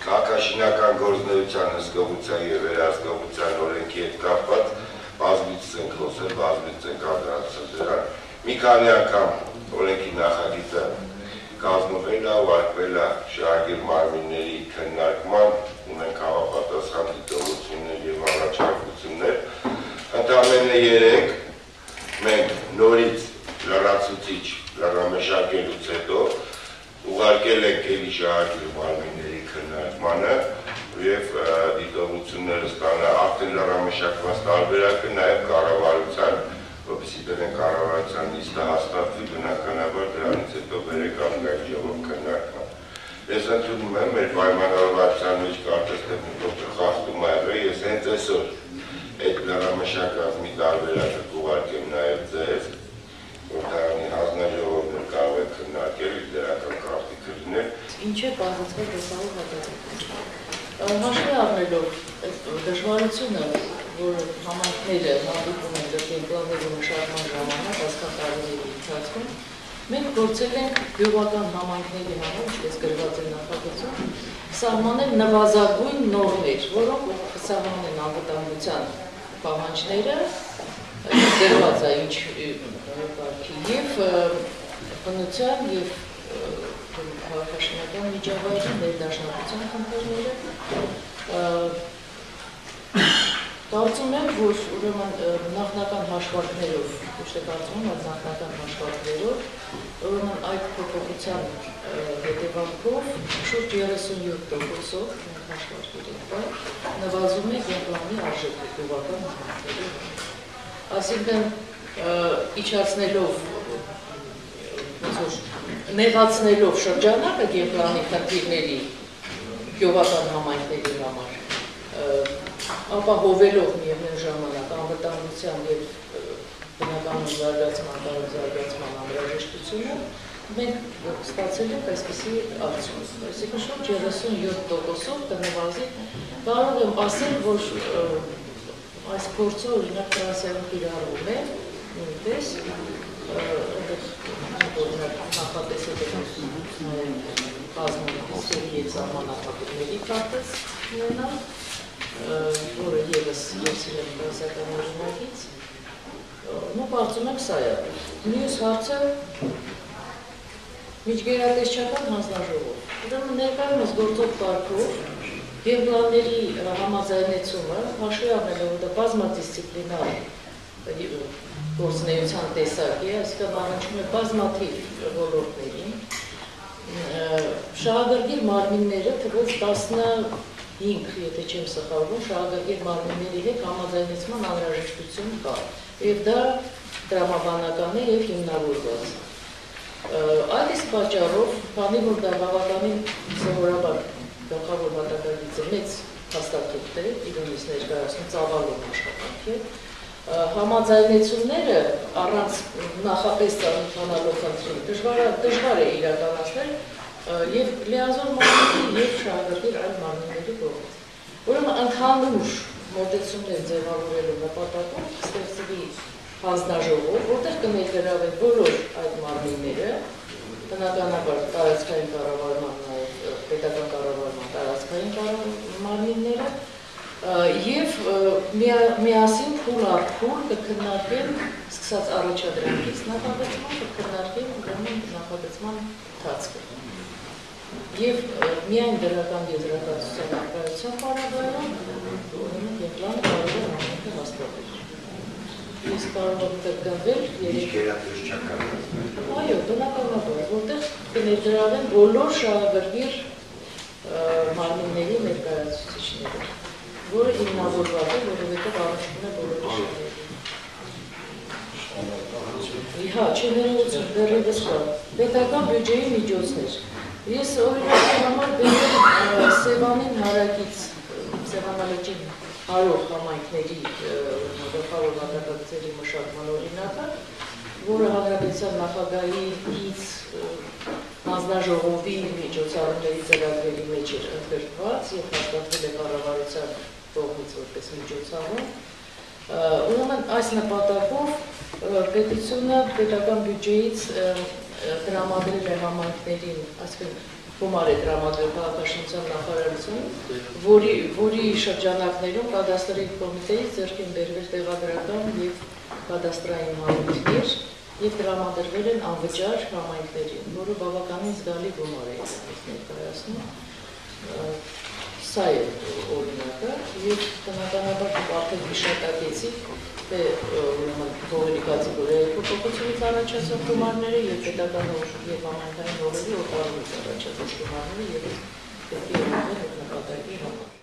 քաղաքաշինական գործունեության հսկողության եւ վերահսկողության օրենքի հետ կապված բազմիցս ենք խոսել, բազմիցս ենք անդրադարձել դրան։ Մի քանի անգամ օրենքի նախագիծը կազմվել է, ուղարկվել է շահագիր մարմինների քննարկման, ունենք համապատասխան դիտողություններ եւ առաջարկություններ։ Ընդամենը 3 մենք նորից լրացուցիչ լրամշակելուց հետո ուղարկել ենք էլի շահագիր մարմինների քննարկմանը եւ դիտողությունները ստանա արդեն լրամշակված տարբերակը նաեւ կառավարության, որպեսզի դրեն կառավարության նիստը հաստատվի, բնականաբար դրանից հետո բերեք ազգային քննարկման։ Ես ընդունում եմ մեր պայմանավորվածության մեջ կարծես թե մի փոքր խախտում ա եղել, ես հենց այսօր այդ լրամշակված մի տարբերակը կուղարկեմ նաեւ ձեզ, որ դրանի հանձնաժողովն կարող է քննարկել իր դրական կարծիքը լինել։ Ինչ է բացացվել տեսարու հատվածը։ Հաշվի առնելով դժվարությունը, որ համայնքները հանդիպում են կենտրոնների մշակման ժամանակ հասկան տարիների ընթացքում, մենք փորձել ենք գյուղական համայնքների համար, ինչպես գրված է նախագծում, սահմանել նվազագույն նորմեր, որոնք սահմանեն անվտանգության պահանջները, գրված է ինչ եւ բնության եւ քաղաքաշինական միջավայրի ներդաշնակության խնդիրները կարծում եմ, որ ուրեմն նախնական հաշվարկներով, ոչ թե կարծում եմ, նախնական հաշվարկներով, ուրեմն այդ փոփոխության հետևանքով շուրջ 37%-ով հաշվարկների նվազում է կենտրոնի արժեքը գյուղական համայնքների։ Այսինքն իջացնելով, նեղացնելով շրջանակը կենտրոնի խնդիրների գյուղական համայնքների համար, ապահովելով միևնույն ժամանակ անվտանգության եւ բնական զարգացման անհրաժեշտությունը, մենք ստացել ենք այսպիսի արդյունք։ Այսինքն շուրջ 37%-ով կնվազի, կարող եմ ասել, որ այս փորձը օրինակ Ֆրանսիայում կիրառվում է, նույնպես նախատեսել կազմակերպել եւ սահմանափակումների կարգը ունենալ, որը ևս եսել են ֆրանսիական օրինակից, ու կարծում եմ սա է։ Մյուս հարցը միջգերատեսչական հանձնաժողով։ Ուրեմն ներկայումս գործող կարգով Գերմանների համաձայնեցումը, հաշվի առնելով դա բազմադիսցիպլինար գործունեության տեսակ է, այսինքն առնչվում է բազմաթիվ ոլորտներին, շահագրգիռ մարմինները թվով 15, եթե չեմ սխալվում, շահագրգիռ մարմինների հետ համաձայնեցման անհրաժեշտություն կա, եւ դա տրամաբանական է եւ հիմնավորված։ Այդ իսկ պատճառով, քանի որ դա բավականին սովորաբար գլխավոր հատակագիծը մեծ հաստատություն է, իրենից ներկայացնում ծավալուն աշխատանք է, համաձայնեցումները առանց նախապես ծանոթանալու խնդրին դժվար է իրականացնել եւ լիազոր մարմինների եւ շահագրգիռ այլ մարմինների կողմից։ Ուրեմն ընդհանուր մոտեցումներ ձևավորելու նպատակով ստեղծվի հանձնաժողով, որտեղ կներգրավեն բոլոր այդ մարմինները, բնականաբար տարածքային կառավարման, պետական կառավարման տարածքային մարմինները, եւ միասին փուլ առ փուլ կքննարկեն, սկսած առաջադրանքից նախագծման, կքննարկեն ուրեմն նախագծման ընթացքը։ Եվ միայն դրական եզրակացության առկայության պարագայում ուրեմն կենտրոնը կարող է համայնքը հաստատել։ Ես կարող եմ կրկնվել միջգերատեսչական։ Այո, բնականաբար, որտեղ կներգրավեն բոլոր շահագրգիռ մարմինների ներկայացուցիչները, որը հիմնավորված է, որովհետև առնչվում է բոլորի շահերին։ Իհա, չներողություն, դեռևս կա, պետական բյուջեի միջոցներ։ Ես օրինակի համար բերել Սևանին հարակից, Սևանալեջին հարող համայնքների գլխավոր հատակագծերի մշակման օրինակը, որը հանրապետության նախագահից հանձնաժողովի միջոցառումների ծրագրերի մեջ էր ընդգրկված եւ հաստատվել է կառավարության կողմից որպես միջոցառում։ Ուրեմն այս նպատակով պետությունը պետական բյուջեից տրամադրել է համայնքներին, այսինքն գումար է տրամադրել քաղաքաշինության նախարարությունը, որի շրջանակներում կադաստրի կոմիտեից ձեռք են բերվել տեղադրական և կադաստրային համույթներ և տրամադրվել են անվճար համայնքներին, որը բավականին զգալի գումար է ներկայացնում։ Սա է օրինակը և տնականաբար դուք արդեն հիշատակեցիք հողերի կատեգորիայի փոփոխությունից առաջացող գումարները և պետական և համայնքային հողերի օգտագործումից առաջացող գումարները և պետք է նպատակի համար։